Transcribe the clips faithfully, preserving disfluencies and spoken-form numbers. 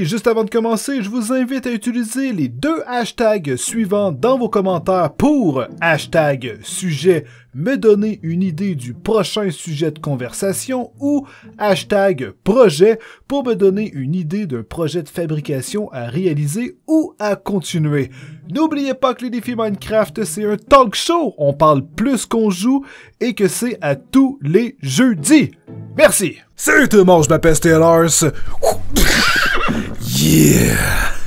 Et juste avant de commencer, je vous invite à utiliser les deux hashtags suivants dans vos commentaires pour hashtag sujet me donner une idée du prochain sujet de conversation ou hashtag projet pour me donner une idée d'un projet de fabrication à réaliser ou à continuer. N'oubliez pas que les défis Minecraft, c'est un talk show, on parle plus qu'on joue et que c'est à tous les jeudis. Merci! Salut tout le monde, je m'appelle Stellars. Yeah!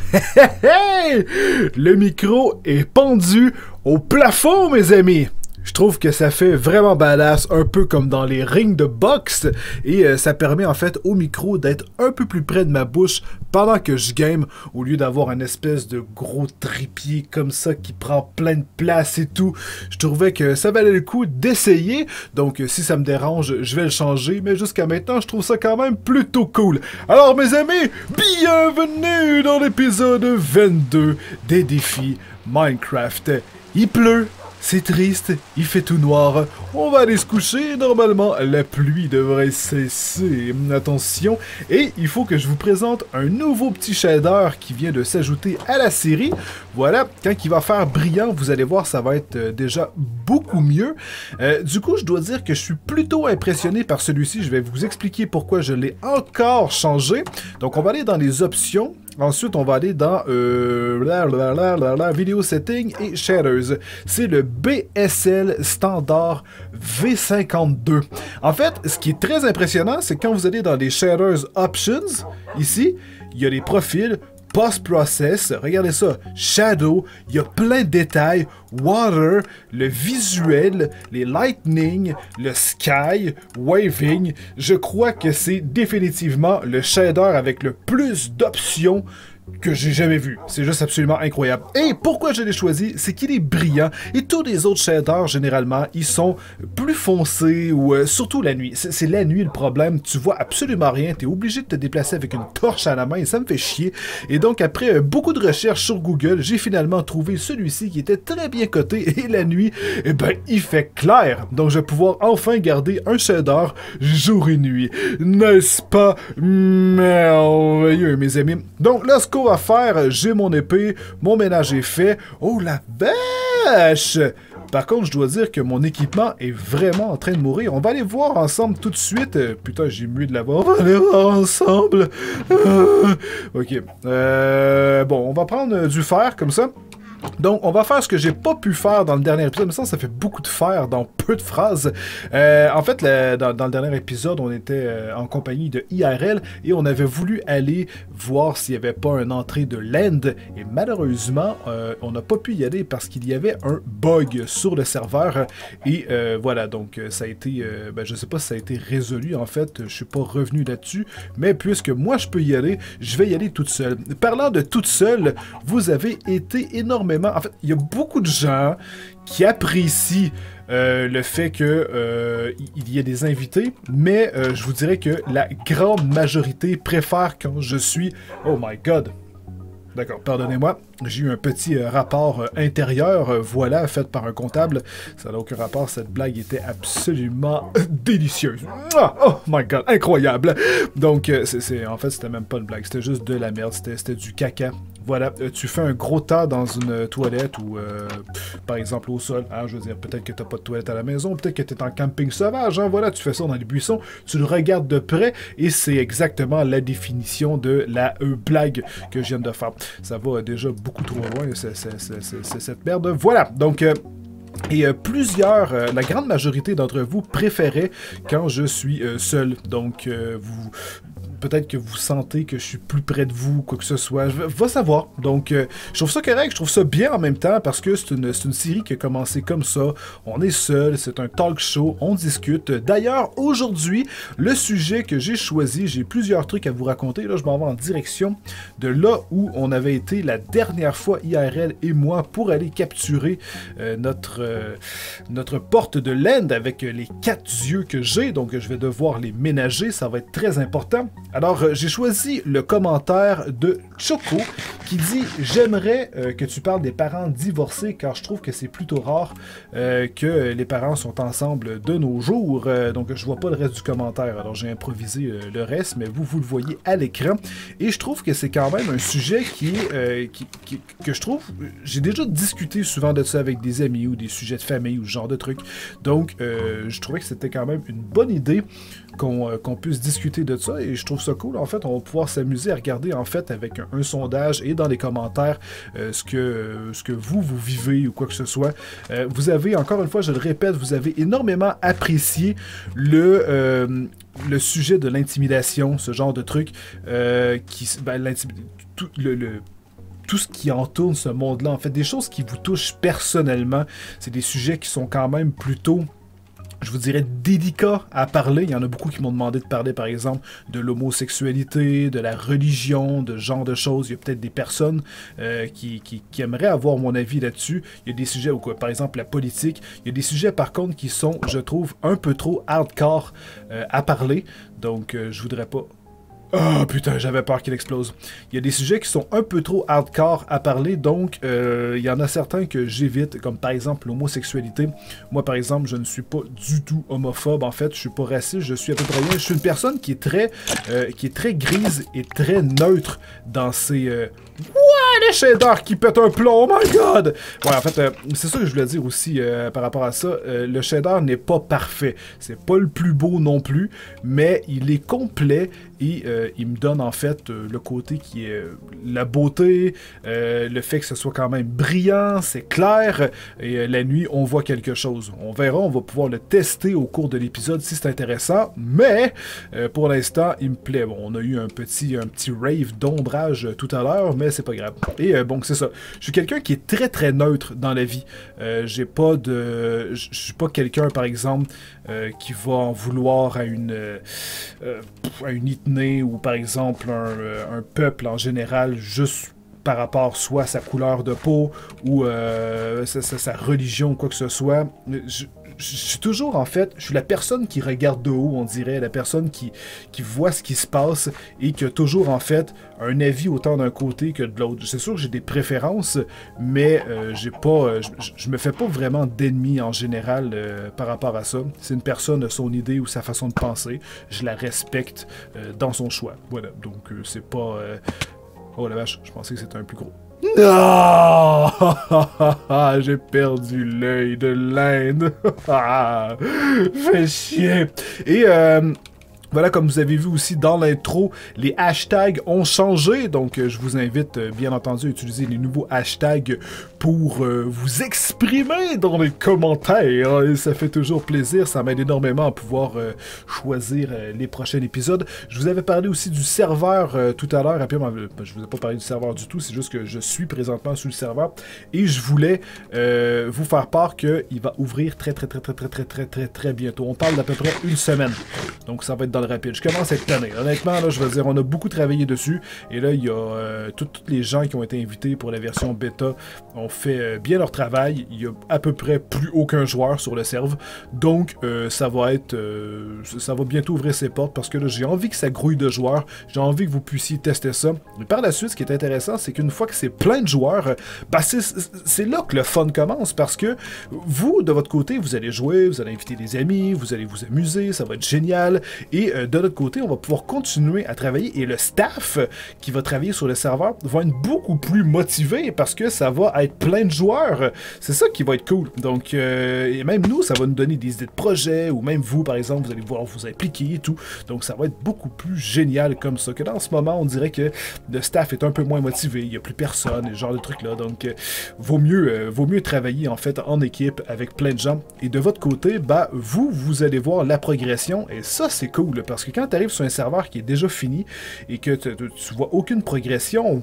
Le micro est pendu au plafond, mes amis! Je trouve que ça fait vraiment badass, un peu comme dans les rings de boxe, et euh, ça permet en fait au micro d'être un peu plus près de ma bouche pendant que je game, au lieu d'avoir un espèce de gros trépied comme ça qui prend plein de place et tout. Je trouvais que ça valait le coup d'essayer, donc si ça me dérange, je vais le changer, mais jusqu'à maintenant, je trouve ça quand même plutôt cool. Alors mes amis, bienvenue dans l'épisode vingt-deux des défis Minecraft. Il pleut. C'est triste, il fait tout noir, on va aller se coucher, normalement la pluie devrait cesser, attention, et il faut que je vous présente un nouveau petit shader qui vient de s'ajouter à la série, voilà, quand il va faire brillant, vous allez voir, ça va être euh, déjà beaucoup mieux, euh, du coup je dois dire que je suis plutôt impressionné par celui-ci, je vais vous expliquer pourquoi je l'ai encore changé, donc on va aller dans les options. Ensuite, on va aller dans euh, la, la, la, la, la, Video Settings et Shaders. C'est le B S L Standard V cinquante-deux. En fait, ce qui est très impressionnant, c'est quand vous allez dans les Shaders Options, ici, il y a les profils, Post-Process, regardez ça, Shadow, il y a plein de détails, Water, le visuel, les Lightning, le Sky, Waving, je crois que c'est définitivement le shader avec le plus d'options que j'ai jamais vu. C'est juste absolument incroyable. Et pourquoi je l'ai choisi, c'est qu'il est brillant et tous les autres shaders, généralement, ils sont plus foncés ou euh, surtout la nuit. C'est la nuit le problème, tu vois absolument rien, tu es obligé de te déplacer avec une torche à la main et ça me fait chier. Et donc après euh, beaucoup de recherches sur Google, j'ai finalement trouvé celui-ci qui était très bien coté et la nuit, eh ben il fait clair. Donc je vais pouvoir enfin garder un shader jour et nuit. N'est-ce pas merveilleux, mes amis? Donc là, ce qu'on va faire, j'ai mon épée, mon ménage est fait. Oh la vache! Par contre, je dois dire que mon équipement est vraiment en train de mourir. On va aller voir ensemble tout de suite. Euh, putain, j'ai mieux de l'avoir. On va aller voir ensemble. Euh, ok. Euh, bon, on va prendre du fer comme ça. Donc, on va faire ce que j'ai pas pu faire dans le dernier épisode, mais ça, ça fait beaucoup de fer dans peu de phrases. Euh, en fait, le, dans, dans le dernier épisode, on était euh, en compagnie de I R L et on avait voulu aller voir s'il n'y avait pas une entrée de l'end. Et malheureusement, euh, on n'a pas pu y aller parce qu'il y avait un bug sur le serveur. Et euh, voilà, donc ça a été, euh, ben, je sais pas si ça a été résolu en fait, je suis pas revenu là-dessus. Mais puisque moi je peux y aller, je vais y aller toute seule. Parlant de toute seule, vous avez été énormément. En fait, il y a beaucoup de gens qui apprécient euh, le fait que euh, il y ait des invités, mais euh, je vous dirais que la grande majorité préfère quand je suis... Oh my god! D'accord, pardonnez-moi, j'ai eu un petit euh, rapport euh, intérieur, euh, voilà, fait par un comptable. Ça n'a aucun rapport, cette blague était absolument euh, délicieuse. Ah, oh my god, incroyable! Donc, euh, c'est, en fait, c'était même pas une blague, c'était juste de la merde, c'était du caca. Voilà, euh, tu fais un gros tas dans une euh, toilette ou, euh, par exemple, au sol. Hein, je veux dire, peut-être que t'as pas de toilette à la maison, peut-être que t'es en camping sauvage. Hein, voilà, tu fais ça dans les buissons, tu le regardes de près et c'est exactement la définition de la euh, blague que je viens de faire. Ça va euh, déjà beaucoup trop loin, c'est cette merde. Voilà, donc... Euh, Et euh, plusieurs, euh, la grande majorité d'entre vous préféraient quand je suis euh, seul. Donc, euh, vous... peut-être que vous sentez que je suis plus près de vous, quoi que ce soit. Je vais savoir. Donc, euh, je trouve ça correct, je trouve ça bien en même temps parce que c'est une, une série qui a commencé comme ça. On est seul, c'est un talk show, on discute. D'ailleurs, aujourd'hui, le sujet que j'ai choisi, j'ai plusieurs trucs à vous raconter. Là, je m'en vais en direction de là où on avait été la dernière fois, I R L et moi, pour aller capturer euh, notre, euh, notre porte de l'end avec les quatre yeux que j'ai. Donc, je vais devoir les ménager, ça va être très important. Alors, euh, j'ai choisi le commentaire de Choco qui dit « J'aimerais euh, que tu parles des parents divorcés car je trouve que c'est plutôt rare euh, que les parents sont ensemble de nos jours. Euh, » Donc, je vois pas le reste du commentaire, alors j'ai improvisé euh, le reste, mais vous, vous le voyez à l'écran. Et je trouve que c'est quand même un sujet qui est, euh, qui, qui, que je trouve... J'ai déjà discuté souvent de ça avec des amis ou des sujets de famille ou ce genre de trucs. Donc, euh, je trouvais que c'était quand même une bonne idée qu'on euh, qu'on puisse discuter de ça et je trouve ça cool. En fait, on va pouvoir s'amuser à regarder en fait avec un, un sondage et dans les commentaires euh, ce, que, euh, ce que vous, vous vivez ou quoi que ce soit. Euh, vous avez, encore une fois, je le répète, vous avez énormément apprécié le... Euh, le sujet de l'intimidation, ce genre de truc, euh, qui, ben, tout, le, le, tout ce qui entoure ce monde-là, en fait, des choses qui vous touchent personnellement, c'est des sujets qui sont quand même plutôt... je vous dirais, délicat à parler. Il y en a beaucoup qui m'ont demandé de parler, par exemple, de l'homosexualité, de la religion, de ce genre de choses. Il y a peut-être des personnes euh, qui, qui, qui aimeraient avoir mon avis là-dessus. Il y a des sujets, ou quoi, par exemple, la politique. Il y a des sujets, par contre, qui sont, je trouve, un peu trop hardcore euh, à parler. Donc, euh, je voudrais pas... Oh putain, j'avais peur qu'il explose. Il y a des sujets qui sont un peu trop hardcore à parler, donc euh, il y en a certains que j'évite, comme par exemple l'homosexualité. Moi, par exemple, je ne suis pas du tout homophobe, en fait, je suis pas raciste, je suis à peu près rien. Je suis une personne qui est très, euh, qui est très grise et très neutre dans ses... Euh... Ouais, les shaders qui pètent un plomb, oh my god! Ouais, en fait, euh, c'est ça que je voulais dire aussi euh, par rapport à ça. Euh, le shader n'est pas parfait. C'est pas le plus beau non plus, mais il est complet et euh, il me donne en fait euh, le côté qui est euh, la beauté, euh, le fait que ce soit quand même brillant, c'est clair, et euh, la nuit, on voit quelque chose. On verra, on va pouvoir le tester au cours de l'épisode si c'est intéressant, mais euh, pour l'instant, il me plaît. Bon, on a eu un petit, un petit rave d'ombrage euh, tout à l'heure, mais c'est pas grave. Et euh, bon, c'est ça. Je suis quelqu'un qui est très très neutre dans la vie. Euh, j'ai pas de... Je suis pas quelqu'un, par exemple, euh, qui va en vouloir à une... Euh, à une ethnie ou, par exemple, un, un peuple en général, juste par rapport soit à sa couleur de peau ou euh, sa, sa, sa religion ou quoi que ce soit. Je, je suis toujours, en fait, je suis la personne qui regarde de haut, on dirait, la personne qui, qui voit ce qui se passe et qui a toujours, en fait, un avis autant d'un côté que de l'autre. C'est sûr que j'ai des préférences, mais euh, j'ai pas, euh, je, je me fais pas vraiment d'ennemis en général euh, par rapport à ça. C'est une personne, son idée ou sa façon de penser, je la respecte euh, dans son choix. Voilà, donc euh, c'est pas... Euh... Oh la vache, je pensais que c'était un plus gros. Non! J'ai perdu l'œil de l'Inde. Fais chier. Et euh, voilà, comme vous avez vu aussi dans l'intro, les hashtags ont changé. Donc, euh, je vous invite, euh, bien entendu, à utiliser les nouveaux hashtags pour euh, vous exprimer dans les commentaires. Et ça fait toujours plaisir. Ça m'aide énormément à pouvoir euh, choisir euh, les prochains épisodes. Je vous avais parlé aussi du serveur euh, tout à l'heure. Je vous ai pas parlé du serveur du tout. C'est juste que je suis présentement sur le serveur. Et je voulais euh, vous faire part qu'il va ouvrir très, très, très, très, très, très, très, très, très bientôt. On parle d'à peu près une semaine. Donc, ça va être dans le rapide. Je commence à être tanné. Honnêtement, là, je veux dire, on a beaucoup travaillé dessus. Et là, il y a euh, tous les gens qui ont été invités pour la version bêta ont fait euh, bien leur travail. Il y a à peu près plus aucun joueur sur le serve. Donc, euh, ça va être... Euh, ça va bientôt ouvrir ses portes parce que là, j'ai envie que ça grouille de joueurs. J'ai envie que vous puissiez tester ça. Mais par la suite, ce qui est intéressant, c'est qu'une fois que c'est plein de joueurs, bah, c'est là que le fun commence parce que vous, de votre côté, vous allez jouer, vous allez inviter des amis, vous allez vous amuser, ça va être génial. Et euh, de notre côté, on va pouvoir continuer à travailler et le staff qui va travailler sur le serveur va être beaucoup plus motivé parce que ça va être plein de joueurs. C'est ça qui va être cool. Donc, euh, et même nous, ça va nous donner des idées de projets ou même vous, par exemple, vous allez pouvoir vous impliquer et tout. Donc, ça va être beaucoup plus génial comme ça. Que dans ce moment, on dirait que le staff est un peu moins motivé, il n'y a plus personne, et ce genre de trucs-là. Donc, euh, vaut mieux, euh, vaut mieux travailler en fait en équipe avec plein de gens. Et de votre côté, bah, vous, vous allez voir la progression et ça, c'est cool parce que quand tu arrives sur un serveur qui est déjà fini et que tu vois aucune progression,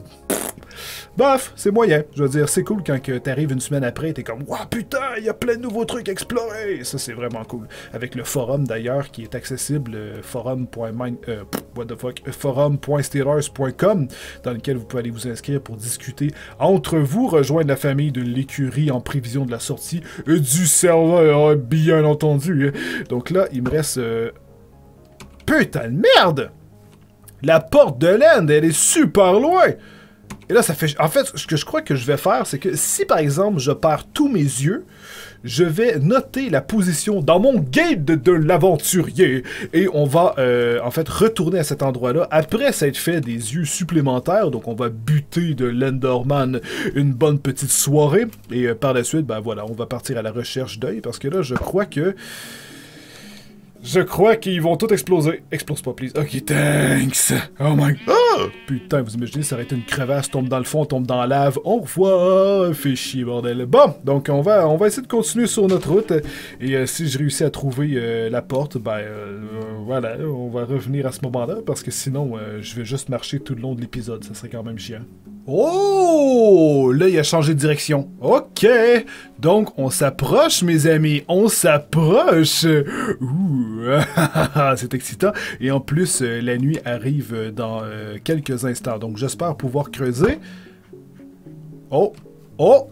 bof, c'est moyen. Je veux dire, c'est cool quand tu arrives une semaine après et t'es comme « Wow, putain, il y a plein de nouveaux trucs à explorer! » Ça, c'est vraiment cool. Avec le forum, d'ailleurs, qui est accessible, forum point mind... Euh, what the fuck, forum point steelers point com, dans lequel vous pouvez aller vous inscrire pour discuter entre vous, rejoindre la famille de l'écurie en prévision de la sortie du serveur, bien entendu. Donc là, il me reste... Euh... Putain de merde! La porte de l'End, elle est super loin! Et là, ça fait... En fait, ce que je crois que je vais faire, c'est que si, par exemple, je perds tous mes yeux, je vais noter la position dans mon guide de l'aventurier. Et on va, euh, en fait, retourner à cet endroit-là après s'être fait des yeux supplémentaires. Donc, on va buter de l'Enderman une bonne petite soirée. Et euh, par la suite, ben voilà, on va partir à la recherche d'œil. Parce que là, je crois que... Je crois qu'ils vont tous exploser. Explose pas, please. Ok, thanks. Oh my god. Oh! Putain, vous imaginez, ça aurait été une crevasse, tombe dans le fond, tombe dans la lave. Au revoir. Fait chier, bordel. Bon, donc on va, on va essayer de continuer sur notre route. Et euh, si je réussis à trouver euh, la porte, ben euh, voilà, on va revenir à ce moment-là. Parce que sinon, euh, je vais juste marcher tout le long de l'épisode. Ça serait quand même chiant. Oh! Là, il a changé de direction. OK! Donc, on s'approche, mes amis. On s'approche! Ouh! C'est excitant. Et en plus, euh, la nuit arrive dans euh, quelques instants. Donc, j'espère pouvoir creuser. Oh! Oh!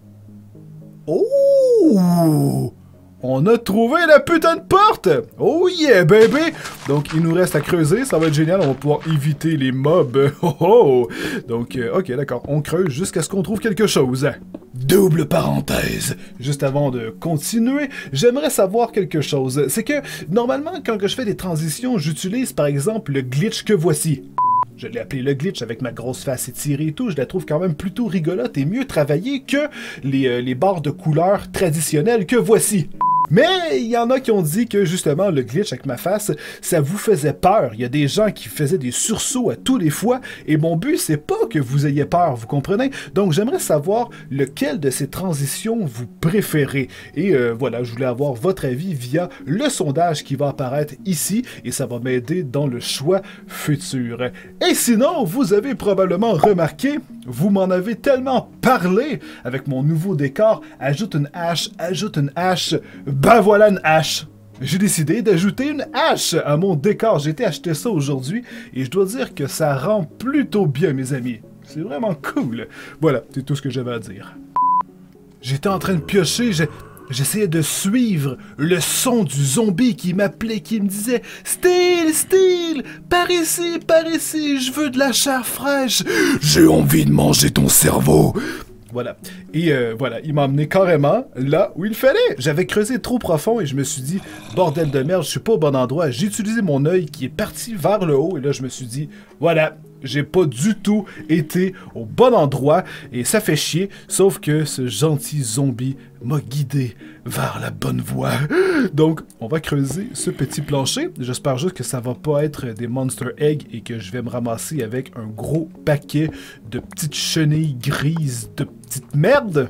Oh! On a trouvé la putain de porte! Oh yeah, baby! Donc, il nous reste à creuser, ça va être génial, on va pouvoir éviter les mobs. Oh oh! Donc, euh, ok, d'accord, on creuse jusqu'à ce qu'on trouve quelque chose. Double parenthèse. Juste avant de continuer, j'aimerais savoir quelque chose. C'est que, normalement, quand je fais des transitions, j'utilise par exemple le glitch que voici. Je l'ai appelé le glitch avec ma grosse face étirée et tout. Je la trouve quand même plutôt rigolote et mieux travaillée que les, euh, les barres de couleurs traditionnelles que voici. Mais il y en a qui ont dit que justement le glitch avec ma face, ça vous faisait peur. Il y a des gens qui faisaient des sursauts à tous les fois et mon but c'est pas que vous ayez peur, vous comprenez? Donc j'aimerais savoir lequel de ces transitions vous préférez. Et euh, voilà, je voulais avoir votre avis via le sondage qui va apparaître ici et ça va m'aider dans le choix futur. Et sinon, vous avez probablement remarqué, vous m'en avez tellement parlé avec mon nouveau décor, ajoute une hache, ajoute une hache. Ben voilà une hache! J'ai décidé d'ajouter une hache à mon décor. J'ai été acheter ça aujourd'hui et je dois dire que ça rend plutôt bien, mes amis. C'est vraiment cool. Voilà, c'est tout ce que j'avais à dire. J'étais en train de piocher, j'ai... J'essayais de suivre le son du zombie qui m'appelait, qui me disait « Steel, Steel, par ici, par ici, je veux de la chair fraîche, j'ai envie de manger ton cerveau !» Voilà. Et euh, voilà, il m'a emmené carrément là où il fallait. J'avais creusé trop profond et je me suis dit, bordel de merde, je suis pas au bon endroit. J'ai utilisé mon œil qui est parti vers le haut et là je me suis dit, voilà, j'ai pas du tout été au bon endroit et ça fait chier, sauf que ce gentil zombie m'a guidé vers la bonne voie. Donc, on va creuser ce petit plancher. J'espère juste que ça va pas être des Monster Eggs et que je vais me ramasser avec un gros paquet de petites chenilles grises de petites merdes.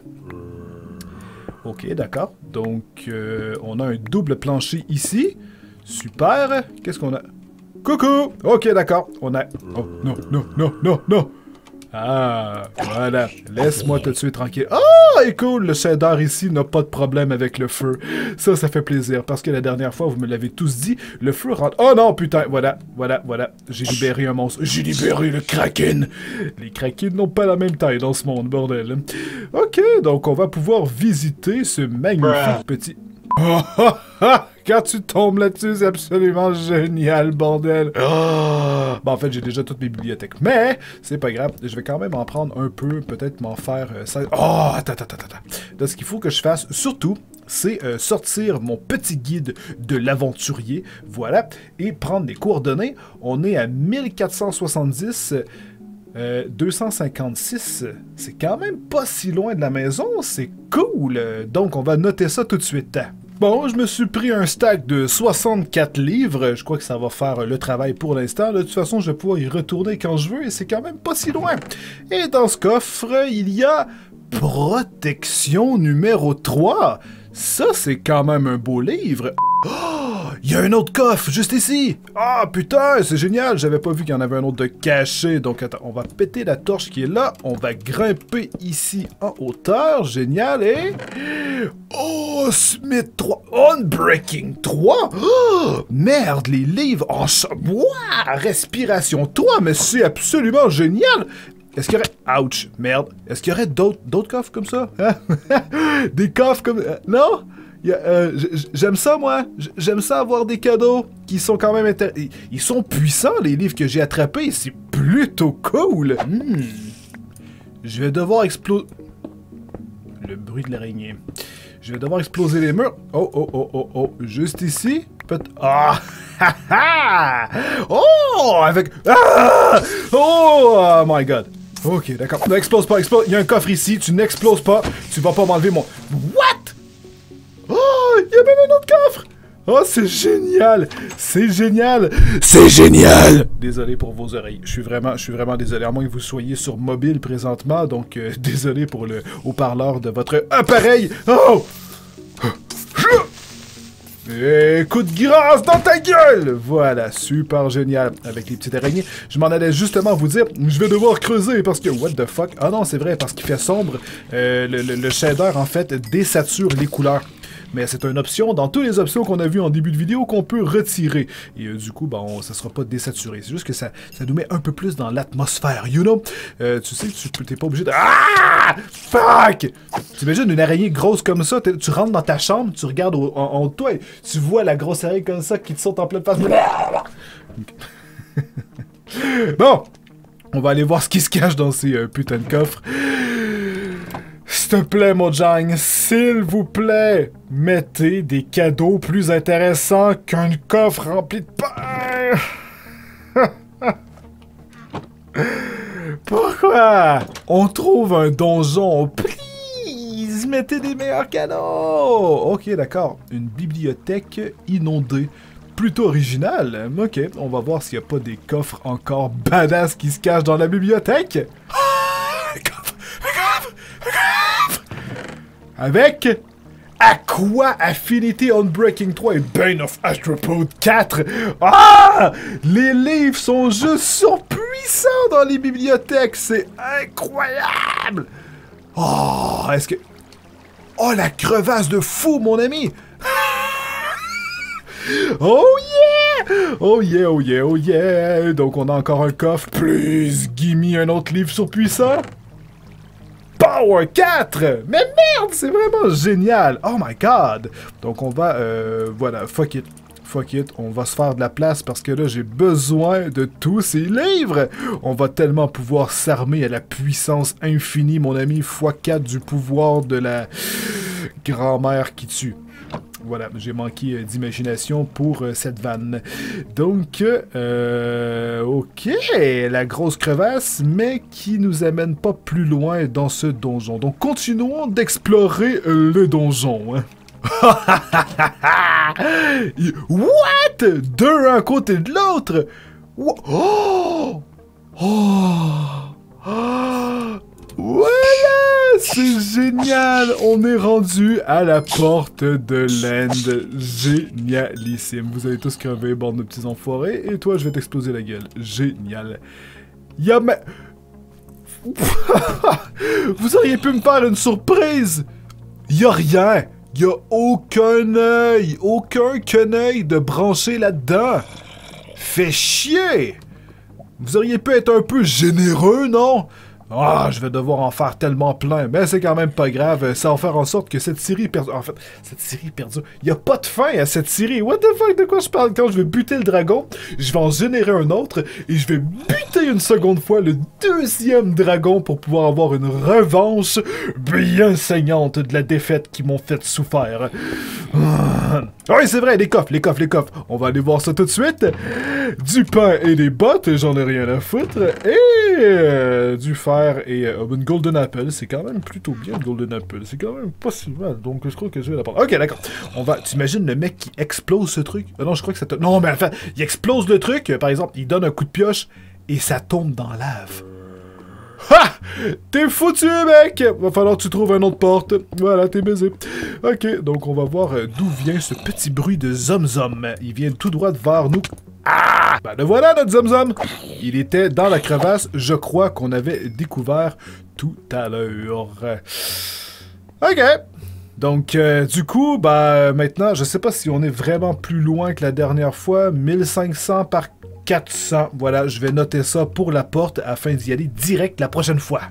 Ok, d'accord. Donc, euh, on a un double plancher ici. Super. Qu'est-ce qu'on a? Coucou! Ok, d'accord. On a... Oh, non, non, non, non, non! Ah, voilà. Laisse-moi te tuer tranquille. Ah, et cool! Le shader ici n'a pas de problème avec le feu. Ça, ça fait plaisir. Parce que la dernière fois, vous me l'avez tous dit, le feu rentre... Oh non, putain! Voilà, voilà, voilà. J'ai libéré un monstre. J'ai libéré le Kraken! Les Kraken n'ont pas la même taille dans ce monde, bordel. Ok, donc on va pouvoir visiter ce magnifique petit... Oh, oh, oh, quand tu tombes là-dessus, c'est absolument génial, bordel. Oh. Bon, en fait, j'ai déjà toutes mes bibliothèques. Mais, c'est pas grave. Je vais quand même en prendre un peu. Peut-être m'en faire... Euh, ça... Oh, attends, attends, attends. Là, ce qu'il faut que je fasse, surtout, c'est euh, sortir mon petit guide de l'aventurier. Voilà. Et prendre les coordonnées. On est à mille quatre cent soixante-dix... Euh, deux cent cinquante-six, c'est quand même pas si loin de la maison, c'est cool. Donc, on va noter ça tout de suite. Bon, je me suis pris un stack de soixante-quatre livres. Je crois que ça va faire le travail pour l'instant. De toute façon, je vais pouvoir y retourner quand je veux et c'est quand même pas si loin. Et dans ce coffre, il y a protection numéro trois. Ça, c'est quand même un beau livre. Oh, il y a un autre coffre juste ici. Ah, oh, putain, c'est génial. J'avais pas vu qu'il y en avait un autre de caché. Donc, attends, on va péter la torche qui est là. On va grimper ici en hauteur. Génial. Et... Oh, Smith trois. Unbreaking trois. Oh, merde, les livres en... Ouah, respiration trois, mais c'est absolument génial. Est-ce qu'il y aurait... Ouch, merde. Est-ce qu'il y aurait d'autres d'autres coffres comme ça? Hein? Des coffres comme... Euh, non? y a, euh, j'aime ça, moi. J'aime ça avoir des cadeaux qui sont quand même intéressants. Ils sont puissants, les livres que j'ai attrapés. C'est plutôt cool. Hmm. Je vais devoir exploser... Le bruit de l'araignée. Je vais devoir exploser les murs. Oh, oh, oh, oh, oh. Juste ici. Peut ah! Ha, ha! Oh! Avec... Ah! Oh! Oh my god. Ok, d'accord. N'explose pas, explose. Il y a un coffre ici. Tu n'exploses pas. Tu vas pas m'enlever mon... What? Oh! Il y a même un autre coffre! Oh, c'est génial! C'est génial! C'est génial! Désolé pour vos oreilles. Je suis vraiment, je suis vraiment désolé. À moins que vous soyez sur mobile présentement, donc euh, désolé pour le haut-parleur de votre appareil. Oh! Et coup de grâce dans ta gueule! Voilà, super génial. Avec les petites araignées. Je m'en allais justement vous dire, je vais devoir creuser parce que, what the fuck? Ah non, c'est vrai, parce qu'il fait sombre. Euh, le, le, le shader, en fait, désature les couleurs. Mais c'est une option dans toutes les options qu'on a vues en début de vidéo qu'on peut retirer. Et euh, du coup, bon, ça sera pas désaturé. C'est juste que ça, ça nous met un peu plus dans l'atmosphère, you know? Euh, tu sais, tu t'es pas obligé de... Ah! Fuck! T'imagines une araignée grosse comme ça, tu rentres dans ta chambre, tu regardes au, en, en haut de toi et tu vois la grosse araignée comme ça qui te saute en pleine face. Bon! On va aller voir ce qui se cache dans ces euh, putains de coffres. S'il te plaît, Mojang, s'il vous plaît, mettez des cadeaux plus intéressants qu'un coffre rempli de pain. Pourquoi? On trouve un donjon, please, mettez des meilleurs cadeaux. Ok, d'accord, une bibliothèque inondée. Plutôt original. Ok, on va voir s'il n'y a pas des coffres encore badass qui se cachent dans la bibliothèque. Ah, un coffre, un coffre, un coffre. Avec Aqua Affinity Unbreaking trois et Bane of Astropode quatre. Ah! Les livres sont juste surpuissants dans les bibliothèques. C'est incroyable. Oh, est-ce que... Oh, la crevasse de fou, mon ami. Oh yeah! Oh yeah, oh yeah, oh yeah! Donc on a encore un coffre. Please, gimme un autre livre surpuissant. Power quatre! Mais merde, c'est vraiment génial! Oh my god! Donc on va, euh, voilà, fuck it. Fuck it, on va se faire de la place parce que là j'ai besoin de tous ces livres! On va tellement pouvoir s'armer à la puissance infinie, mon ami, fois quatre du pouvoir de la grand-mère qui tue. Voilà, j'ai manqué euh, d'imagination pour euh, cette vanne. Donc, euh, ok, la grosse crevasse, mais qui nous amène pas plus loin dans ce donjon. Donc, continuons d'explorer euh, le donjon. Hein. What? Deux un côté de l'autre? Oh! Oh! Oh! Voilà! C'est génial! On est rendu à la porte de l'End. Génialissime. Vous allez tous crever, bande de petits enfoirés. Et toi, je vais t'exploser la gueule. Génial. Y'a ma... Vous auriez pu me faire une surprise! Y'a rien! Y'a aucun œil! Aucun quenouille de branché là-dedans! Fait chier! Vous auriez pu être un peu généreux, non? Ah, je vais devoir en faire tellement plein, mais c'est quand même pas grave, ça va faire en sorte que cette série perdure. En fait, cette série perdure. Il y a pas de fin à cette série. What the fuck, de quoi je parle? Quand je vais buter le dragon, je vais en générer un autre et je vais buter une seconde fois le deuxième dragon pour pouvoir avoir une revanche bien saignante de la défaite qui m'ont fait souffrir. Ah oui, c'est vrai, les coffres, les coffres, les coffres. On va aller voir ça tout de suite. Du pain et des bottes, j'en ai rien à foutre. Et euh, du fer et euh, une Golden Apple. C'est quand même plutôt bien, Golden Apple. C'est quand même pas si mal. Donc, je crois que je vais la prendre. Ok, d'accord. On va... T'imagines le mec qui explose ce truc? Ah non, je crois que ça te... Non, mais enfin, il explose le truc. Par exemple, il donne un coup de pioche et ça tombe dans la lave. Ha! T'es foutu, mec! Va falloir que tu trouves une autre porte. Voilà, t'es baisé. Ok, donc on va voir euh, d'où vient ce petit bruit de zom-zom. Il vient tout droit vers nous. Ah! Ben le voilà, notre zom-zom! Il était dans la crevasse, je crois qu'on avait découvert tout à l'heure. Ok. Donc, euh, du coup, bah, maintenant, je sais pas si on est vraiment plus loin que la dernière fois. mille cinq cents par quatre cents. Voilà, je vais noter ça pour la porte afin d'y aller direct la prochaine fois.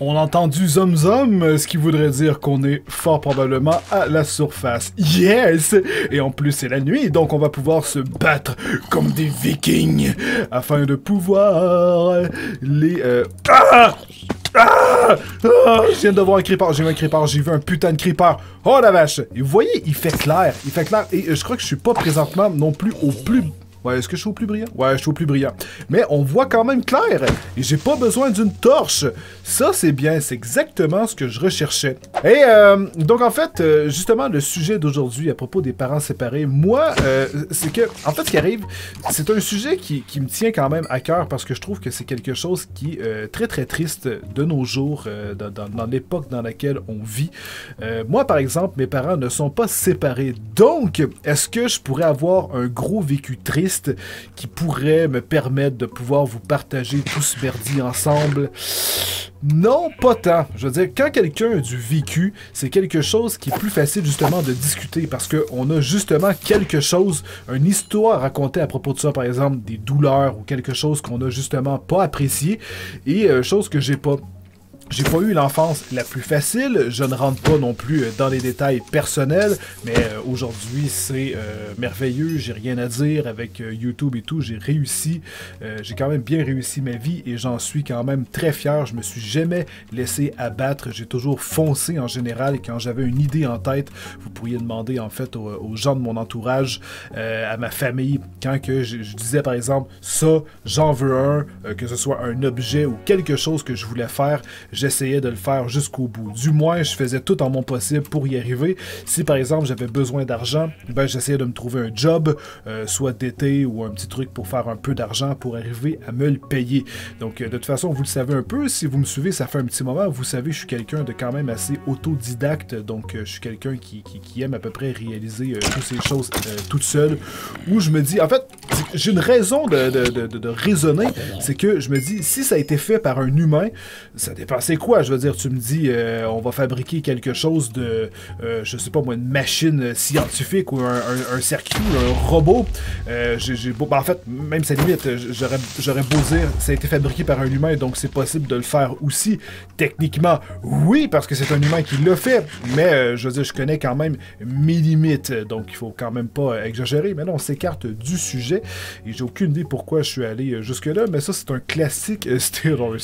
On a entendu Zum Zum, ce qui voudrait dire qu'on est fort probablement à la surface. Yes! Et en plus, c'est la nuit, donc on va pouvoir se battre comme des vikings afin de pouvoir les... Euh... Ah! Ah! Ah! Je viens de voir un creeper, j'ai vu un creeper, j'ai vu un putain de creeper. Oh la vache! Et vous voyez, il fait clair, il fait clair. Et je crois que je suis pas présentement non plus au plus... Ouais, est-ce que je suis au plus brillant? Ouais, je suis au plus brillant. Mais on voit quand même clair. Et j'ai pas besoin d'une torche. Ça, c'est bien. C'est exactement ce que je recherchais. Et euh, donc, en fait, euh, justement, le sujet d'aujourd'hui à propos des parents séparés, moi, euh, c'est que, en fait, ce qui arrive, c'est un sujet qui, qui me tient quand même à cœur parce que je trouve que c'est quelque chose qui est euh, très, très triste de nos jours, euh, dans, dans, dans l'époque dans laquelle on vit. Euh, moi, par exemple, mes parents ne sont pas séparés. Donc, est-ce que je pourrais avoir un gros vécu triste qui pourrait me permettre de pouvoir vous partager tout ce merdier ensemble? Non, pas tant. Je veux dire, quand quelqu'un a du vécu, c'est quelque chose qui est plus facile justement de discuter parce qu'on a justement quelque chose, une histoire à raconter à propos de ça, par exemple, des douleurs ou quelque chose qu'on a justement pas apprécié et euh, chose que j'ai pas. J'ai pas eu l'enfance la plus facile, je ne rentre pas non plus dans les détails personnels, mais euh, aujourd'hui c'est euh, merveilleux, j'ai rien à dire avec euh, YouTube et tout, j'ai réussi, euh, j'ai quand même bien réussi ma vie et j'en suis quand même très fier, je me suis jamais laissé abattre, j'ai toujours foncé en général et quand j'avais une idée en tête, vous pourriez demander en fait aux, aux gens de mon entourage, euh, à ma famille, quand que je, je disais par exemple ça, j'en veux un, euh, que ce soit un objet ou quelque chose que je voulais faire, j'essayais de le faire jusqu'au bout. Du moins, je faisais tout en mon possible pour y arriver. Si, par exemple, j'avais besoin d'argent, ben, j'essayais de me trouver un job, euh, soit d'été ou un petit truc pour faire un peu d'argent pour arriver à me le payer. Donc, euh, de toute façon, vous le savez un peu. Si vous me suivez, ça fait un petit moment. Vous savez, je suis quelqu'un de quand même assez autodidacte. Donc, euh, je suis quelqu'un qui, qui, qui aime à peu près réaliser euh, toutes ces choses euh, toute seule. Où je me dis, en fait, j'ai une raison de, de, de, de, de raisonner. C'est que je me dis, si ça a été fait par un humain, ça dépend c'est quoi, je veux dire, tu me dis, euh, on va fabriquer quelque chose de, euh, je sais pas moi, une machine scientifique ou un, un, un circuit, un robot, euh, j'ai, j'ai beau, ben, en fait, même sa limite, j'aurais, j'aurais beau dire, ça a été fabriqué par un humain, donc c'est possible de le faire aussi, techniquement, oui, parce que c'est un humain qui l'a fait, mais, euh, je veux dire, je connais quand même mes limites, donc il faut quand même pas exagérer, mais là, on s'écarte du sujet, et j'ai aucune idée pourquoi je suis allé jusque-là, mais ça, c'est un classique euh, Steelers.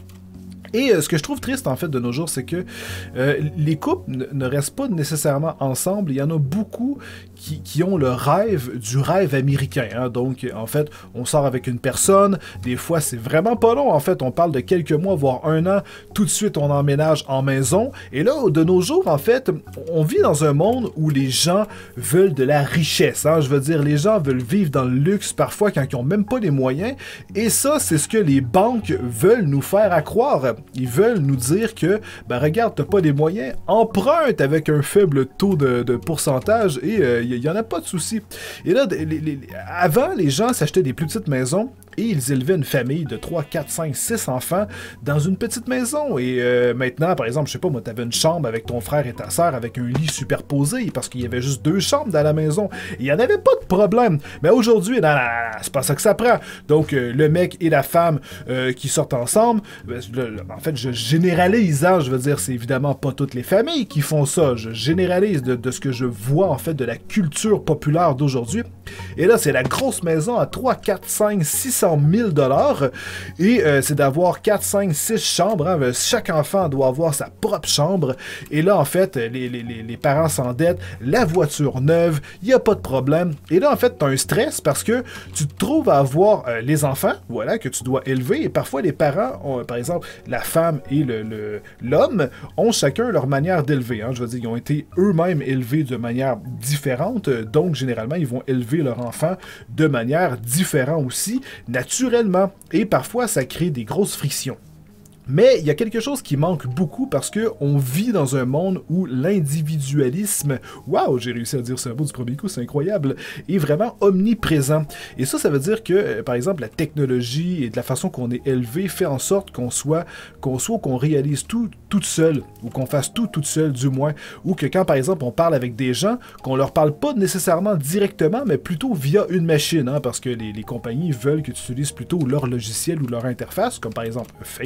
Et euh, ce que je trouve triste, en fait, de nos jours, c'est que euh, les couples ne restent pas nécessairement ensemble. Il y en a beaucoup qui, qui ont le rêve du rêve américain. Hein? Donc, en fait, on sort avec une personne. Des fois, c'est vraiment pas long. En fait, on parle de quelques mois, voire un an. Tout de suite, on emménage en maison. Et là, de nos jours, en fait, on vit dans un monde où les gens veulent de la richesse. Hein? Je veux dire, les gens veulent vivre dans le luxe, parfois, quand ils n'ont même pas les moyens. Et ça, c'est ce que les banques veulent nous faire à croire. Ils veulent nous dire que, ben regarde, t'as pas les moyens, emprunte avec un faible taux de, de pourcentage et il euh, y, y en a pas de souci. Et là, les, les, avant, les gens s'achetaient des plus petites maisons et ils élevaient une famille de trois, quatre, cinq, six enfants dans une petite maison. Et euh, maintenant, par exemple, je sais pas, moi, t'avais une chambre avec ton frère et ta sœur avec un lit superposé parce qu'il y avait juste deux chambres dans la maison. Il y en avait pas de problème. Mais aujourd'hui, non, non, non, c'est pas ça que ça prend. Donc, euh, le mec et la femme euh, qui sortent ensemble, ben, le, en fait, je généralise, hein, je veux dire, c'est évidemment pas toutes les familles qui font ça. Je généralise de, de ce que je vois, en fait, de la culture populaire d'aujourd'hui. Et là, c'est la grosse maison à trois, quatre, cinq, six cents mille dollars et euh, c'est d'avoir quatre, cinq, six chambres. Hein. Chaque enfant doit avoir sa propre chambre. Et là, en fait, les, les, les parents s'endettent, la voiture neuve, il n'y a pas de problème. Et là, en fait, tu as un stress parce que tu te trouves à avoir euh, les enfants, voilà, que tu dois élever. Et parfois, les parents, ont, par exemple, la femme et le, le, l'homme ont chacun leur manière d'élever. Hein. Je veux dire, ils ont été eux-mêmes élevés de manière différente. Donc, généralement, ils vont élever leur enfant de manière différente aussi, naturellement. Et parfois, ça crée des grosses frictions. Mais il y a quelque chose qui manque beaucoup parce que on vit dans un monde où l'individualisme, waouh, j'ai réussi à dire ce mot du premier coup, c'est incroyable, est vraiment omniprésent. Et ça, ça veut dire que, euh, par exemple, la technologie et de la façon qu'on est élevé fait en sorte qu'on soit, qu'on soit, qu'on réalise tout toute seule, ou qu'on fasse tout toute seule du moins, ou que quand, par exemple, on parle avec des gens, qu'on leur parle pas nécessairement directement, mais plutôt via une machine, hein, parce que les, les compagnies veulent que tu utilises plutôt leur logiciel ou leur interface, comme par exemple Facebook,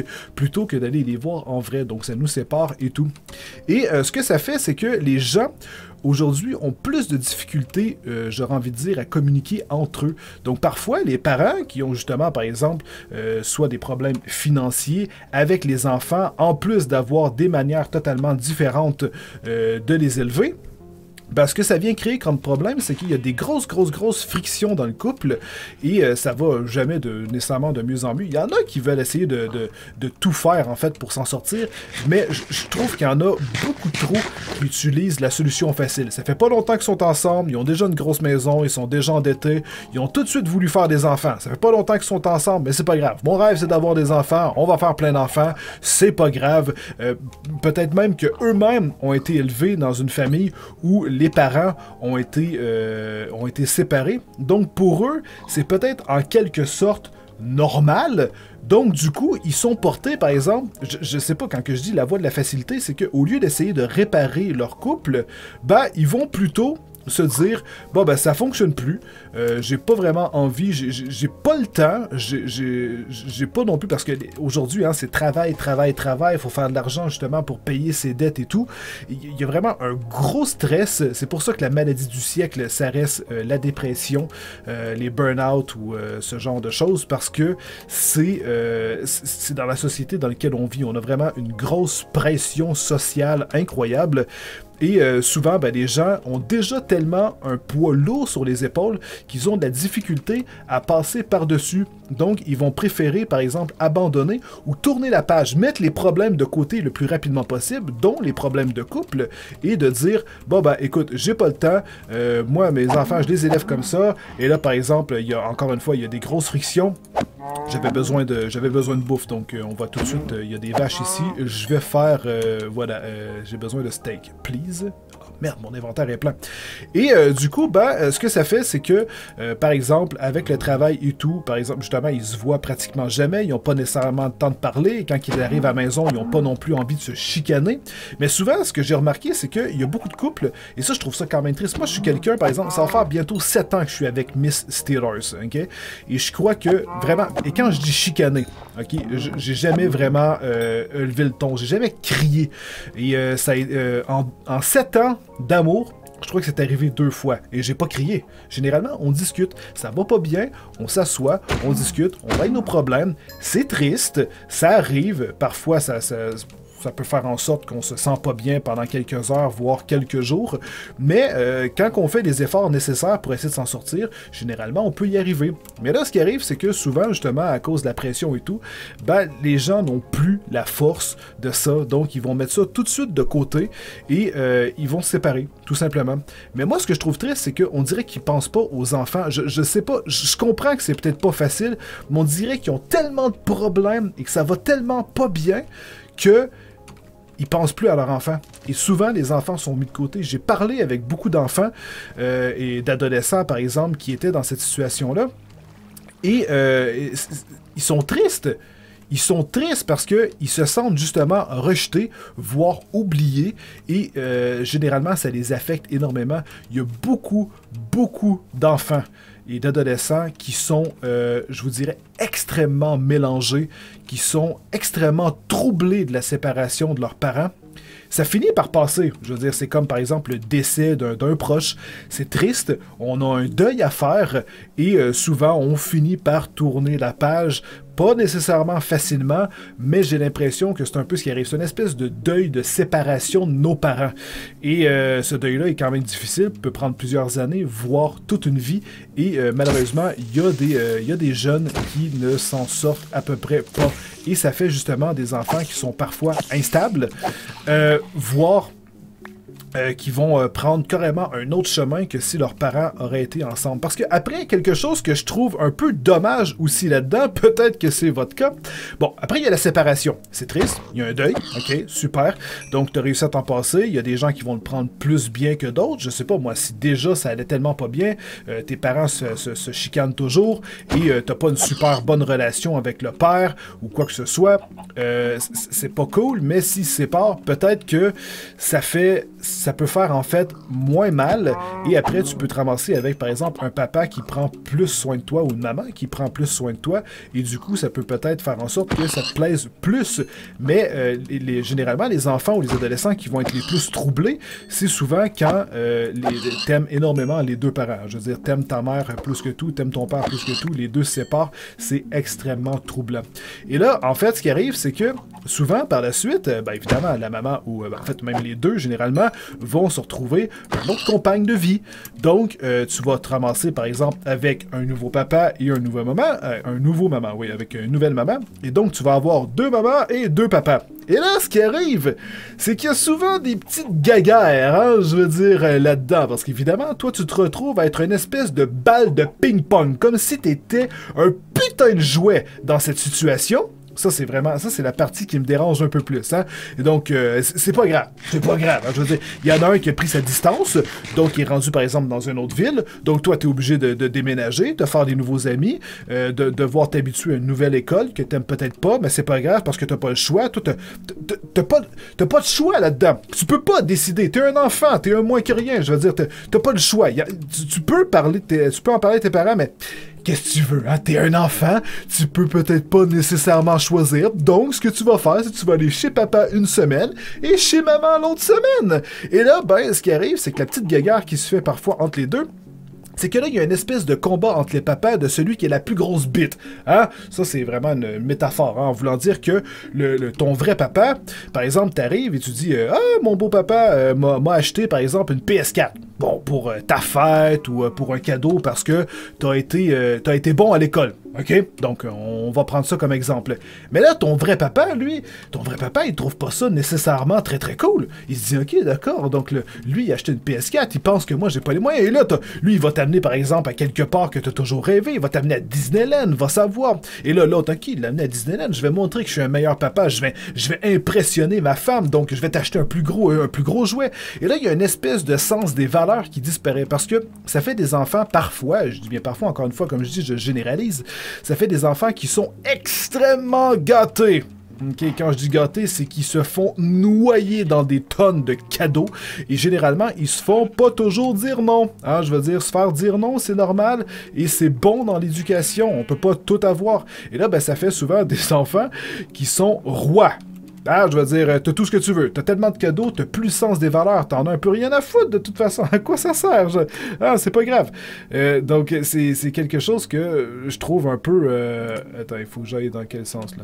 plutôt que d'aller les voir en vrai. Donc ça nous sépare et tout. Et euh, ce que ça fait, c'est que les gens aujourd'hui ont plus de difficultés, euh, j'aurais envie de dire, à communiquer entre eux. Donc parfois, les parents qui ont justement, par exemple, euh, soit des problèmes financiers avec les enfants, en plus d'avoir des manières totalement différentes euh, de les élever, ben, ce que ça vient créer comme problème, c'est qu'il y a des grosses, grosses, grosses frictions dans le couple et euh, ça va jamais de, nécessairement de mieux en mieux. Il y en a qui veulent essayer de, de, de tout faire, en fait, pour s'en sortir, mais je trouve qu'il y en a beaucoup trop qui utilisent la solution facile. Ça fait pas longtemps qu'ils sont ensemble, ils ont déjà une grosse maison, ils sont déjà endettés, ils ont tout de suite voulu faire des enfants. Ça fait pas longtemps qu'ils sont ensemble, mais c'est pas grave. Mon rêve, c'est d'avoir des enfants, on va faire plein d'enfants, c'est pas grave. Euh, peut-être même qu'eux-mêmes ont été élevés dans une famille où les parents ont été, euh, ont été séparés. Donc pour eux, c'est peut-être en quelque sorte normal. Donc du coup, ils sont portés, par exemple, je, je sais pas, quand que je dis la voie de la facilité, c'est qu'au lieu d'essayer de réparer leur couple, ben ils vont plutôt se dire, bon ben ça fonctionne plus, euh, j'ai pas vraiment envie, j'ai pas le temps, j'ai pas non plus, parce que aujourd'hui, hein, c'est travail, travail, travail, il faut faire de l'argent justement pour payer ses dettes et tout. Il y a vraiment un gros stress, c'est pour ça que la maladie du siècle, ça reste euh, la dépression, euh, les burn-out ou euh, ce genre de choses, parce que c'est euh, c'est dans la société dans laquelle on vit, on a vraiment une grosse pression sociale incroyable. Et euh, souvent, ben, les gens ont déjà tellement un poids lourd sur les épaules qu'ils ont de la difficulté à passer par-dessus. Donc, ils vont préférer, par exemple, abandonner ou tourner la page, mettre les problèmes de côté le plus rapidement possible, dont les problèmes de couple, et de dire, bon, ben, écoute, j'ai pas le temps, euh, moi, mes enfants, je les élève comme ça, et là, par exemple, il y a, encore une fois, il y a des grosses frictions. J'avais besoin de j'avais besoin de bouffe, donc euh, on va tout de suite, il euh, y a des vaches ici, je vais faire, euh, voilà, euh, j'ai besoin de steak, please. Oh, merde, mon inventaire est plein. Et euh, du coup, ben, euh, ce que ça fait, c'est que, euh, par exemple, avec le travail et tout, par exemple, justement, ils se voient pratiquement jamais, ils n'ont pas nécessairement le temps de parler, et quand ils arrivent à la maison, ils n'ont pas non plus envie de se chicaner. Mais souvent, ce que j'ai remarqué, c'est qu'il y a beaucoup de couples, et ça, je trouve ça quand même triste. Moi, je suis quelqu'un, par exemple, ça va faire bientôt sept ans que je suis avec Miss Steelers, ok? Et je crois que, vraiment, et quand je dis chicaner, ok, j'ai jamais vraiment euh, levé le ton, j'ai jamais crié. Et euh, ça, euh, en, en sept ans d'amour, je crois que c'est arrivé deux fois et j'ai pas crié. Généralement, on discute, ça va pas bien, on s'assoit, on discute, on règle nos problèmes. C'est triste, ça arrive, parfois ça, ça, ça peut faire en sorte qu'on se sent pas bien pendant quelques heures, voire quelques jours. Mais euh, quand on fait les efforts nécessaires pour essayer de s'en sortir, généralement, on peut y arriver. Mais là, ce qui arrive, c'est que souvent, justement, à cause de la pression et tout, ben, les gens n'ont plus la force de ça. Donc, ils vont mettre ça tout de suite de côté et euh, ils vont se séparer, tout simplement. Mais moi, ce que je trouve triste, c'est qu'on dirait qu'ils pensent pas aux enfants. Je, je sais pas, je comprends que c'est peut-être pas facile, mais on dirait qu'ils ont tellement de problèmes et que ça va tellement pas bien que ils pensent plus à leurs enfants. Et souvent, les enfants sont mis de côté. J'ai parlé avec beaucoup d'enfants euh, et d'adolescents, par exemple, qui étaient dans cette situation-là. Et euh, ils sont tristes. Ils sont tristes parce qu'ils se sentent justement rejetés, voire oubliés. Et euh, généralement, ça les affecte énormément. Il y a beaucoup, beaucoup d'enfants et d'adolescents qui sont, euh, je vous dirais, extrêmement mélangés, qui sont extrêmement troublés de la séparation de leurs parents. Ça finit par passer. Je veux dire, c'est comme par exemple le décès d'un proche. C'est triste, on a un deuil à faire et euh, souvent on finit par tourner la page. Pas nécessairement facilement, mais j'ai l'impression que c'est un peu ce qui arrive. C'est une espèce de deuil de séparation de nos parents. Et euh, ce deuil-là est quand même difficile, peut prendre plusieurs années, voire toute une vie. Et euh, malheureusement, il y, euh, y a des jeunes qui ne s'en sortent à peu près pas. Et ça fait justement des enfants qui sont parfois instables, euh, voire Euh, qui vont euh, prendre carrément un autre chemin que si leurs parents auraient été ensemble. Parce que après, quelque chose que je trouve un peu dommage aussi là-dedans, peut-être que c'est votre cas. Bon, après, il y a la séparation. C'est triste, il y a un deuil, ok, super. Donc, tu as réussi à t'en passer. Il y a des gens qui vont le prendre plus bien que d'autres. Je sais pas, moi, si déjà ça allait tellement pas bien, euh, tes parents se, se, se chicanent toujours et euh, t'as pas une super bonne relation avec le père ou quoi que ce soit, euh, c'est pas cool, mais s'ils se séparent, peut-être que ça fait... ça peut faire en fait moins mal, et après tu peux te ramasser avec par exemple un papa qui prend plus soin de toi ou une maman qui prend plus soin de toi, et du coup ça peut peut-être faire en sorte que ça te plaise plus. Mais euh, les, les, généralement les enfants ou les adolescents qui vont être les plus troublés, c'est souvent quand euh, les, t'aimes énormément les deux parents. Je veux dire, t'aimes ta mère plus que tout, t'aimes ton père plus que tout, les deux se séparent, c'est extrêmement troublant. Et là, en fait, ce qui arrive, c'est que souvent, par la suite, euh, ben, évidemment, la maman, ou euh, ben, en fait, même les deux, généralement, vont se retrouver une autre compagne de vie. Donc, euh, tu vas te ramasser, par exemple, avec un nouveau papa et un nouveau maman, euh, un nouveau maman, oui, avec une nouvelle maman, et donc, tu vas avoir deux mamans et deux papas. Et là, ce qui arrive, c'est qu'il y a souvent des petites gaguères, hein, je veux dire, euh, là-dedans, parce qu'évidemment, toi, tu te retrouves à être une espèce de balle de ping-pong, comme si t'étais un putain de jouet dans cette situation. Ça, c'est vraiment, ça, c'est la partie qui me dérange un peu plus, hein. Et donc, euh, c'est pas grave. C'est pas grave, hein. Je veux dire, il y en a un qui a pris sa distance, donc il est rendu, par exemple, dans une autre ville. Donc, toi, t'es obligé de, de déménager, de faire des nouveaux amis, euh, de devoir t'habituer à une nouvelle école que t'aimes peut-être pas, mais c'est pas grave parce que t'as pas le choix. Toi, t'as, t'as pas, t'as pas de choix là-dedans. Tu peux pas décider. T'es un enfant, t'es un moins que rien. Je veux dire, t'as, t'as pas le choix. Y a, tu, tu peux parler de tes, tu peux en parler à tes parents, mais qu'est-ce que tu veux, hein? T'es un enfant, tu peux peut-être pas nécessairement choisir, donc ce que tu vas faire, c'est que tu vas aller chez papa une semaine et chez maman l'autre semaine. Et là, ben, ce qui arrive, c'est que la petite guéguerre qui se fait parfois entre les deux, c'est que là, il y a une espèce de combat entre les papas de celui qui est la plus grosse bite. Hein? Ça, c'est vraiment une métaphore, hein, en voulant dire que le, le, ton vrai papa, par exemple, t'arrives et tu dis euh, « Ah, mon beau papa euh, m'a acheté, par exemple, une P S quatre. » Bon, pour euh, ta fête ou euh, pour un cadeau parce que t'as été, euh, t'as été bon à l'école. OK? Donc, on va prendre ça comme exemple. Mais là, ton vrai papa, lui, ton vrai papa, il trouve pas ça nécessairement très, très cool. Il se dit, OK, d'accord, donc le, lui, il a acheté une P S quatre, il pense que moi, j'ai pas les moyens. Et là, lui, il va t'amener, par exemple, à quelque part que t'as toujours rêvé. Il va t'amener à Disneyland, va savoir. Et là, l'autre, OK, il l'a amené à Disneyland. Je vais montrer que je suis un meilleur papa. Je vais, je vais impressionner ma femme. Donc, je vais t'acheter un plus gros, un plus gros jouet. Et là, il y a une espèce de sens des valeurs qui disparaît. Parce que ça fait des enfants, parfois, je dis bien parfois, encore une fois, comme je dis, je généralise, ça fait des enfants qui sont extrêmement gâtés. Okay, quand je dis gâtés, c'est qu'ils se font noyer dans des tonnes de cadeaux et généralement, ils se font pas toujours dire non. Hein, je veux dire, se faire dire non, c'est normal et c'est bon dans l'éducation. On peut pas tout avoir. Et là, ben, ça fait souvent des enfants qui sont rois. Ah, je veux dire, t'as tout ce que tu veux. T'as tellement de cadeaux, t'as plus le sens des valeurs. T'en as un peu rien à foutre, de toute façon. À quoi ça sert? Je... Ah, c'est pas grave. Euh, donc, c'est quelque chose que je trouve un peu... Euh... Attends, il faut que j'aille dans quel sens, là?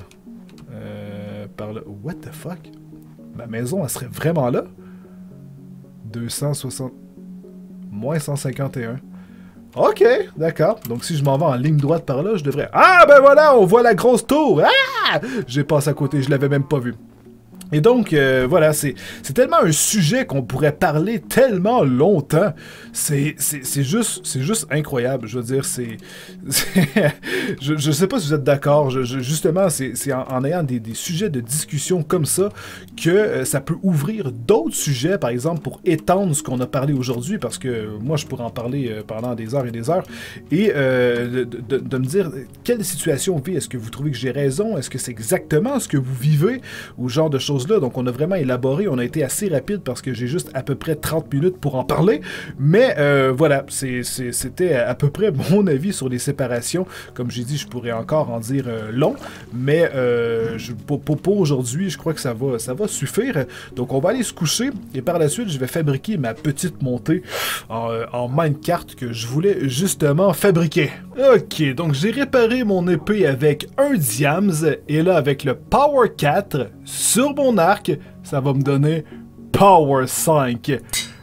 Euh... Par là... What the fuck? Ma maison, elle serait vraiment là? deux cent soixante... moins cent cinquante et un. Ok, d'accord. Donc, si je m'en vais en ligne droite par là, je devrais... Ah, ben voilà, on voit la grosse tour! Ah! J'ai passé à côté, je l'avais même pas vu. Et donc, euh, voilà, c'est tellement un sujet qu'on pourrait parler tellement longtemps. C'est juste, c'est juste incroyable. Je veux dire, c'est... je, je sais pas si vous êtes d'accord. Je, je, justement, c'est en, en ayant des, des sujets de discussion comme ça que euh, ça peut ouvrir d'autres sujets, par exemple, pour étendre ce qu'on a parlé aujourd'hui, parce que moi, je pourrais en parler euh, pendant des heures et des heures, et euh, de, de, de me dire quelle situation vit. Est-ce que vous trouvez que j'ai raison? Est-ce que c'est exactement ce que vous vivez? Ou ce genre de choses là. Donc, on a vraiment élaboré, on a été assez rapide parce que j'ai juste à peu près trente minutes pour en parler. Mais euh, voilà, c'était à peu près mon avis sur les séparations. Comme j'ai dit, je pourrais encore en dire euh, long, mais euh, je, pour, pour, pour aujourd'hui, je crois que ça va, ça va suffire. Donc, on va aller se coucher et par la suite, je vais fabriquer ma petite montée en, en minecart que je voulais justement fabriquer. Ok, donc j'ai réparé mon épée avec un diams et là, avec le Power quatre sur mon arc, ça va me donner Power cinq.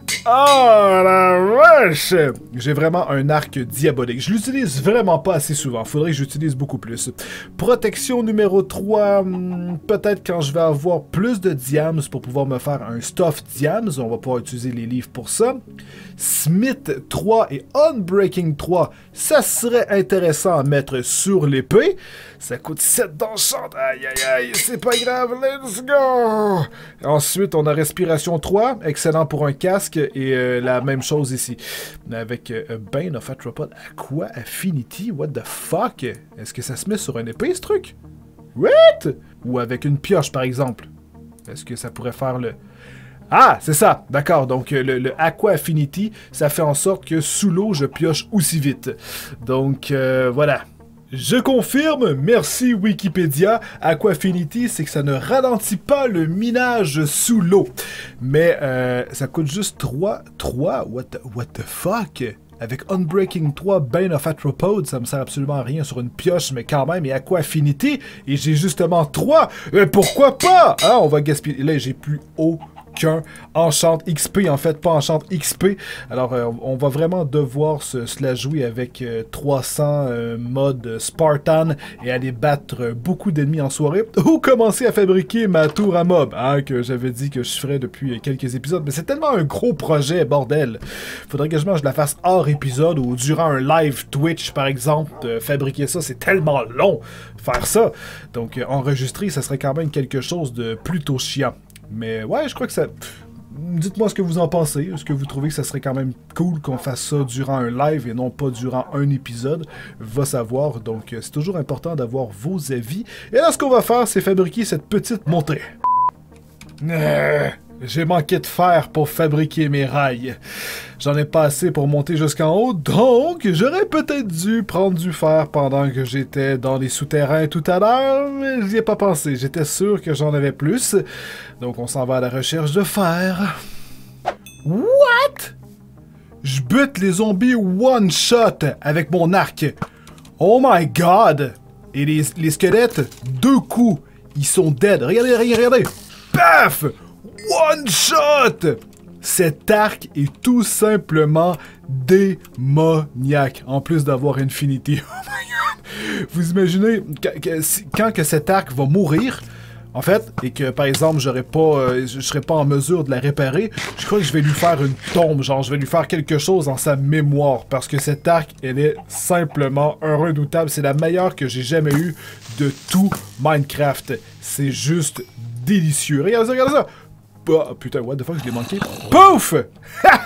Oh la vache! J'ai vraiment un arc diabolique. Je l'utilise vraiment pas assez souvent. Faudrait que j'utilise beaucoup plus. Protection numéro trois. Hmm, peut-être quand je vais avoir plus de diams pour pouvoir me faire un stuff diams. On va pouvoir utiliser les livres pour ça. Smith trois et Unbreaking trois. Ça serait intéressant à mettre sur l'épée. Ça coûte sept d'enchant. Aïe aïe aïe. C'est pas grave. Let's go! Ensuite, on a Respiration trois. Excellent pour un casque. Et euh, la même chose ici. Avec euh, Bane of Arthropod. Aqua Affinity? What the fuck? Est-ce que ça se met sur un épée, ce truc? What? Ou avec une pioche, par exemple? Est-ce que ça pourrait faire le... Ah, c'est ça, d'accord. Donc, euh, le, le Aqua Affinity, ça fait en sorte que sous l'eau, je pioche aussi vite. Donc, euh, voilà. Je confirme, merci Wikipédia. Aqua Affinity, c'est que ça ne ralentit pas le minage sous l'eau. Mais euh, ça coûte juste trois... trois? What the, what the fuck? Avec Unbreaking trois, Bane of Arthropode, ça me sert absolument à rien sur une pioche, mais quand même, et Aqua Affinity, et j'ai justement trois. Euh, pourquoi pas? Ah, on va gaspiller. Là, j'ai plus haut. Qu'un Enchant X P, en fait, pas Enchant X P. Alors, euh, on va vraiment devoir se, se la jouer avec euh, trois cents euh, modes Spartan et aller battre euh, beaucoup d'ennemis en soirée. Ou commencer à fabriquer ma tour à mob, hein, que j'avais dit que je ferais depuis quelques épisodes. Mais c'est tellement un gros projet, bordel. Faudrait que je, je la fasse hors épisode ou durant un live Twitch, par exemple. Euh, fabriquer ça, c'est tellement long, faire ça. Donc, euh, enregistrer, ça serait quand même quelque chose de plutôt chiant. Mais ouais, je crois que ça... Dites-moi ce que vous en pensez. Est-ce que vous trouvez que ça serait quand même cool qu'on fasse ça durant un live et non pas durant un épisode? Va savoir. Donc, c'est toujours important d'avoir vos avis. Et là, ce qu'on va faire, c'est fabriquer cette petite montée. Euh, J'ai manqué de fer pour fabriquer mes rails. J'en ai pas assez pour monter jusqu'en haut, donc j'aurais peut-être dû prendre du fer pendant que j'étais dans les souterrains tout à l'heure, mais j'y ai pas pensé. J'étais sûr que j'en avais plus. Donc on s'en va à la recherche de fer. What? Je bute les zombies one shot avec mon arc. Oh my god! Et les, les squelettes, deux coups. Ils sont dead. Regardez, regardez, regardez. Paf! One shot! Cet arc est tout simplement démoniaque, en plus d'avoir Infinity. Oh my god! Vous imaginez, quand, quand que cet arc va mourir, en fait, et que, par exemple, j'aurais pas, euh, je serais pas en mesure de la réparer, je crois que je vais lui faire une tombe, genre, je vais lui faire quelque chose en sa mémoire, parce que cet arc, elle est simplement un redoutable. C'est la meilleure que j'ai jamais eue de tout Minecraft. C'est juste délicieux. Regardez ça, regardez ça! Oh, putain, what the fuck, je l'ai manqué. Pouf! Ah,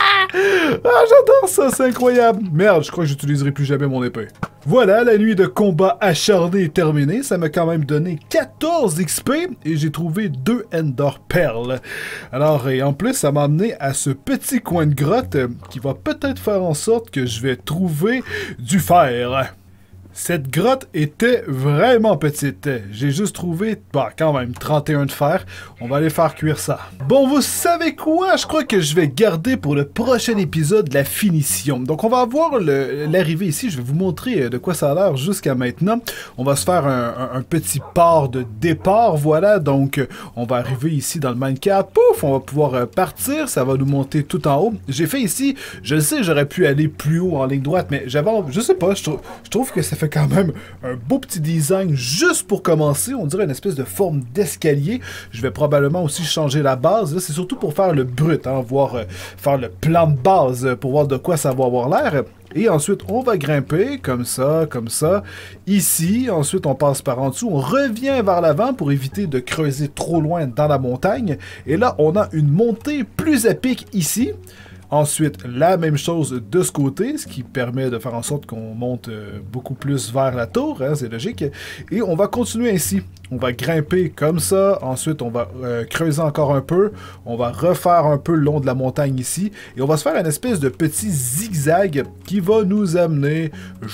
j'adore ça, c'est incroyable. Merde, je crois que j'utiliserai plus jamais mon épée. Voilà, la nuit de combat acharné est terminée. Ça m'a quand même donné quatorze X P et j'ai trouvé deux Ender Pearls. Alors, et en plus, ça m'a amené à ce petit coin de grotte qui va peut-être faire en sorte que je vais trouver du fer. Cette grotte était vraiment petite. J'ai juste trouvé, bah, quand même, trente et un de fer. On va aller faire cuire ça. Bon, vous savez quoi? Je crois que je vais garder pour le prochain épisode la finition. Donc, on va avoir l'arrivée ici. Je vais vous montrer de quoi ça a l'air jusqu'à maintenant. On va se faire un, un, un petit port de départ, voilà. Donc, on va arriver ici dans le minecart. Pouf! On va pouvoir partir. Ça va nous monter tout en haut. J'ai fait ici, je sais, j'aurais pu aller plus haut en ligne droite, mais j'avais, je sais pas, je, trou je trouve que ça fait quand même un beau petit design juste pour commencer. On dirait une espèce de forme d'escalier. Je vais probablement aussi changer la base. Là, c'est surtout pour faire le brut, hein, voir euh, faire le plan de base pour voir de quoi ça va avoir l'air. Et ensuite, on va grimper comme ça, comme ça, ici. Ensuite, on passe par en dessous. On revient vers l'avant pour éviter de creuser trop loin dans la montagne. Et là, on a une montée plus à pic ici. Ensuite, la même chose de ce côté, ce qui permet de faire en sorte qu'on monte euh, beaucoup plus vers la tour, hein, c'est logique. Et on va continuer ainsi. On va grimper comme ça, ensuite on va euh, creuser encore un peu, on va refaire un peu le long de la montagne ici, et on va se faire une espèce de petit zigzag qui va nous amener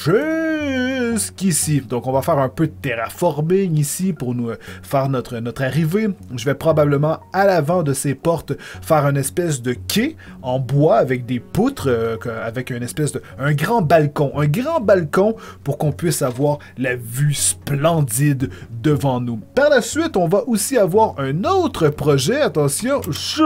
jusqu'ici. Donc on va faire un peu de terraforming ici pour nous euh, faire notre, notre arrivée. Je vais probablement à l'avant de ces portes faire une espèce de quai en bois avec des poutres, euh, avec une espèce de... un grand balcon, un grand balcon pour qu'on puisse avoir la vue splendide devant nous. Par la suite, on va aussi avoir un autre projet, attention,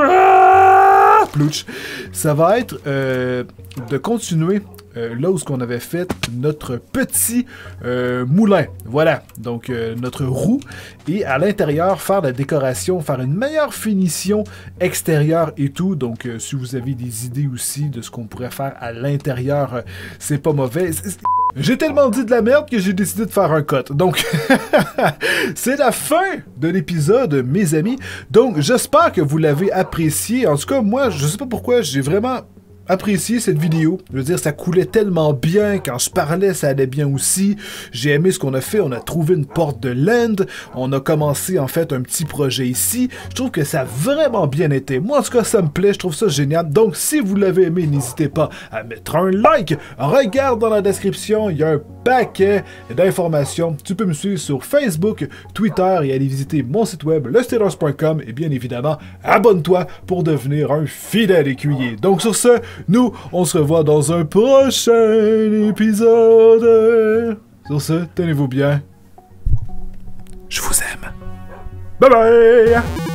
plouch, ça va être euh, de continuer euh, là où ce qu'on avait fait notre petit euh, moulin, voilà, donc euh, notre roue, et à l'intérieur faire la décoration, faire une meilleure finition extérieure et tout, donc euh, si vous avez des idées aussi de ce qu'on pourrait faire à l'intérieur, euh, c'est pas mauvais. J'ai tellement dit de la merde que j'ai décidé de faire un cut. Donc, c'est la fin de l'épisode, mes amis. Donc, j'espère que vous l'avez apprécié. En tout cas, moi, je sais pas pourquoi, j'ai vraiment apprécié cette vidéo. Je veux dire, ça coulait tellement bien. Quand je parlais, ça allait bien aussi. J'ai aimé ce qu'on a fait. On a trouvé une porte de land. On a commencé, en fait, un petit projet ici. Je trouve que ça a vraiment bien été. Moi, en tout cas, ça me plaît. Je trouve ça génial. Donc, si vous l'avez aimé, n'hésitez pas à mettre un like. Regarde dans la description. Il y a un paquet d'informations. Tu peux me suivre sur Facebook, Twitter et aller visiter mon site web, le steelers point com. Et bien évidemment, abonne-toi pour devenir un fidèle écuyer. Donc, sur ce, nous, on se revoit dans un prochain épisode. Sur ce, tenez-vous bien. Je vous aime. Bye bye!